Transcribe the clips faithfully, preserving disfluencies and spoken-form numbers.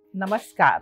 नमस्कार।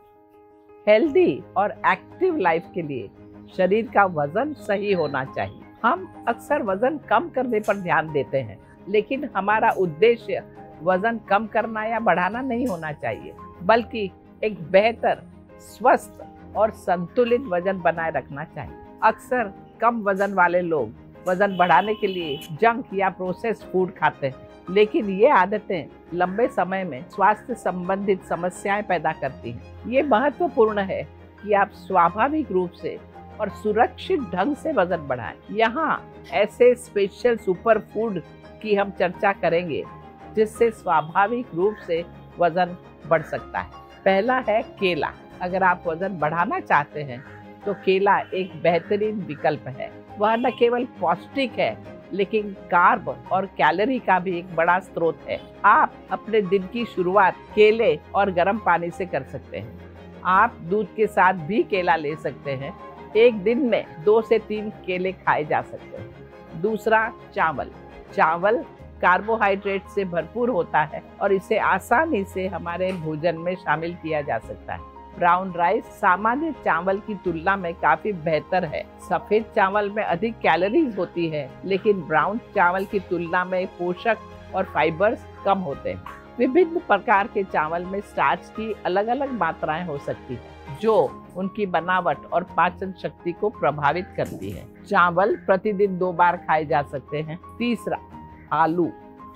हेल्दी और active life के लिए शरीर का वजन सही होना चाहिए। हम अक्सर वजन कम करने पर ध्यान देते हैं, लेकिन हमारा उद्देश्य वजन कम करना या बढ़ाना नहीं होना चाहिए, बल्कि एक बेहतर, स्वस्थ और संतुलित वजन बनाए रखना चाहिए। अक्सर कम वजन वाले लोग वजन बढ़ाने के लिए जंक या प्रोसेस्ड फूड खाते हैं, लेकिन ये आदतें लंबे समय में स्वास्थ्य संबंधित समस्याएं पैदा करती हैं। ये महत्वपूर्ण है कि आप स्वाभाविक रूप से और सुरक्षित ढंग से वजन बढ़ाएं। यहाँ ऐसे स्पेशल सुपर फूड की हम चर्चा करेंगे जिससे स्वाभाविक रूप से वजन बढ़ सकता है। पहला है केला। अगर आप वजन बढ़ाना चाहते हैं तो केला एक बेहतरीन विकल्प है। वह न केवल पौष्टिक है, लेकिन कार्ब और कैलोरी का भी एक बड़ा स्रोत है। आप अपने दिन की शुरुआत केले और गर्म पानी से कर सकते हैं। आप दूध के साथ भी केला ले सकते हैं। एक दिन में दो से तीन केले खाए जा सकते हैं। दूसरा, चावल। चावल कार्बोहाइड्रेट से भरपूर होता है और इसे आसानी से हमारे भोजन में शामिल किया जा सकता है। ब्राउन राइस सामान्य चावल की तुलना में काफी बेहतर है। सफेद चावल में अधिक कैलोरीज होती है, लेकिन ब्राउन चावल की तुलना में पोषक और फाइबर्स कम होते हैं। विभिन्न प्रकार के चावल में स्टार्च की अलग अलग मात्राएं हो सकती है, जो उनकी बनावट और पाचन शक्ति को प्रभावित करती है। चावल प्रतिदिन दो बार खाए जा सकते हैं। तीसरा, आलू।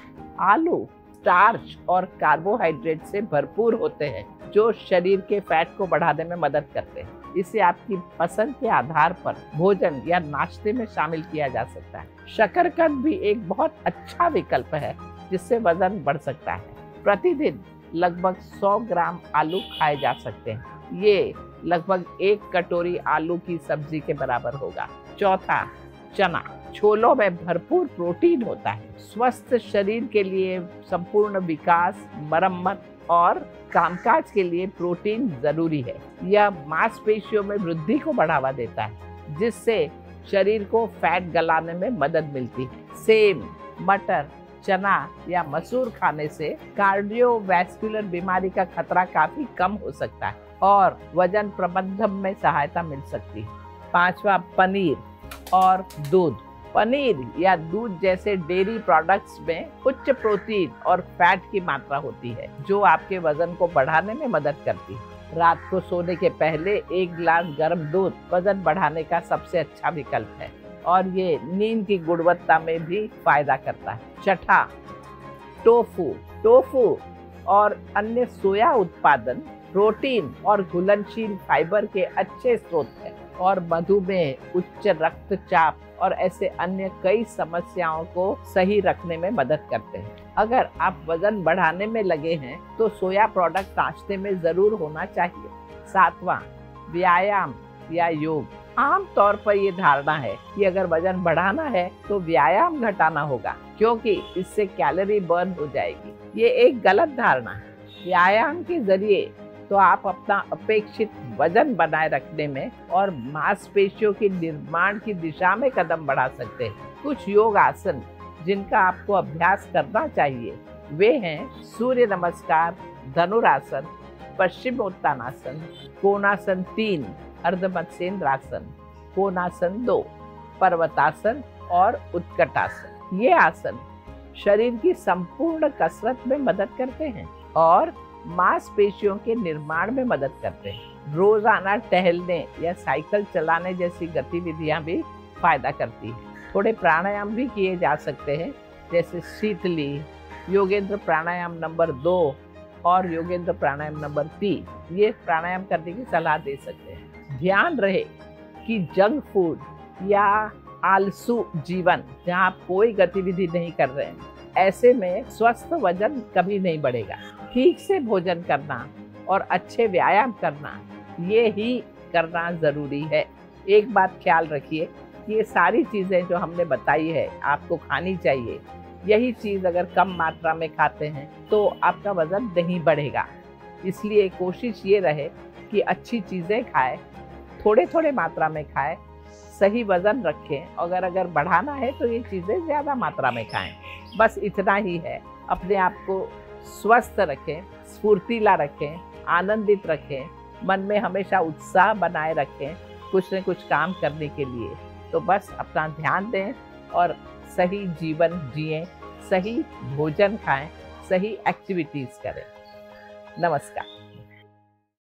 आलू स्टार्च और कार्बोहाइड्रेट से भरपूर होते हैं, जो शरीर के फैट को बढ़ाने में मदद करते हैं। इसे आपकी पसंद के आधार पर भोजन या नाश्ते में शामिल किया जा सकता है। शकरकंद भी एक बहुत अच्छा विकल्प है, जिससे वजन बढ़ सकता है। प्रतिदिन लगभग सौ ग्राम आलू खाए जा सकते हैं। ये लगभग एक कटोरी आलू की सब्जी के बराबर होगा। चौथा, चना। छोलों में भरपूर प्रोटीन होता है। स्वस्थ शरीर के लिए संपूर्ण विकास, मरम्मत और कामकाज के लिए प्रोटीन जरूरी है। यह मांसपेशियों में वृद्धि को बढ़ावा देता है, जिससे शरीर को फैट गलाने में मदद मिलती है। सेम, मटर, चना या मसूर खाने से कार्डियोवैस्कुलर बीमारी का खतरा काफी कम हो सकता है और वजन प्रबंधन में सहायता मिल सकती है। पांचवा, पनीर और दूध। पनीर या दूध जैसे डेयरी प्रोडक्ट्स में उच्च प्रोटीन और फैट की मात्रा होती है, जो आपके वजन को बढ़ाने में मदद करती है। रात को सोने के पहले एक गिलास गर्म दूध वजन बढ़ाने का सबसे अच्छा विकल्प है और ये नींद की गुणवत्ता में भी फायदा करता है। छठा, टोफू। टोफू और अन्य सोया उत्पादन प्रोटीन और घुलनशील फाइबर के अच्छे स्रोत हैं और मधुमेह, उच्च रक्तचाप और ऐसे अन्य कई समस्याओं को सही रखने में मदद करते हैं। अगर आप वजन बढ़ाने में लगे हैं तो सोया प्रोडक्ट नाश्ते में जरूर होना चाहिए। सातवां, व्यायाम या योग। आम तौर पर ये धारणा है कि अगर वजन बढ़ाना है तो व्यायाम घटाना होगा, क्योंकि इससे कैलोरी बर्न हो जाएगी। ये एक गलत धारणा है। व्यायाम के जरिए तो आप अपना अपेक्षित वजन बनाए रखने में और मांसपेशियों के निर्माण की दिशा में कदम बढ़ा सकते हैं। कुछ योग आसन जिनका आपको अभ्यास करना चाहिए वे हैं सूर्य नमस्कार, धनुरासन, पश्चिमोत्तानासन, कोणासन तीन, अर्धमत्स्येंद्रासन, कोणासन दो, पर्वतासन और उत्कटासन। ये आसन शरीर की संपूर्ण कसरत में मदद करते हैं और मांसपेशियों के निर्माण में मदद करते हैं। रोजाना टहलने या साइकिल चलाने जैसी गतिविधियां भी फायदा करती हैं। थोड़े प्राणायाम भी किए जा सकते हैं, जैसे शीतली, योगेंद्र प्राणायाम नंबर दो और योगेंद्र प्राणायाम नंबर तीन। ये प्राणायाम करने की सलाह दे सकते हैं। ध्यान रहे कि जंक फूड या आलसू जीवन, जहाँ आप कोई गतिविधि नहीं कर रहे हैं, ऐसे में स्वस्थ वजन कभी नहीं बढ़ेगा। ठीक से भोजन करना और अच्छे व्यायाम करना, ये ही करना जरूरी है। एक बात ख्याल रखिए कि ये सारी चीज़ें जो हमने बताई है आपको खानी चाहिए। यही चीज़ अगर कम मात्रा में खाते हैं तो आपका वजन नहीं बढ़ेगा। इसलिए कोशिश ये रहे कि अच्छी चीज़ें खाएं, थोड़े थोड़े मात्रा में खाएं, सही वजन रखें। अगर अगर बढ़ाना है तो ये चीज़ें ज़्यादा मात्रा में खाएं। बस इतना ही है। अपने आप को स्वस्थ रखें, स्फूर्तिला रखें, आनंदित रखें, मन में हमेशा उत्साह बनाए रखें कुछ न कुछ काम करने के लिए। तो बस अपना ध्यान दें और सही जीवन जिएं, सही भोजन खाएं, सही एक्टिविटीज़ करें। नमस्कार।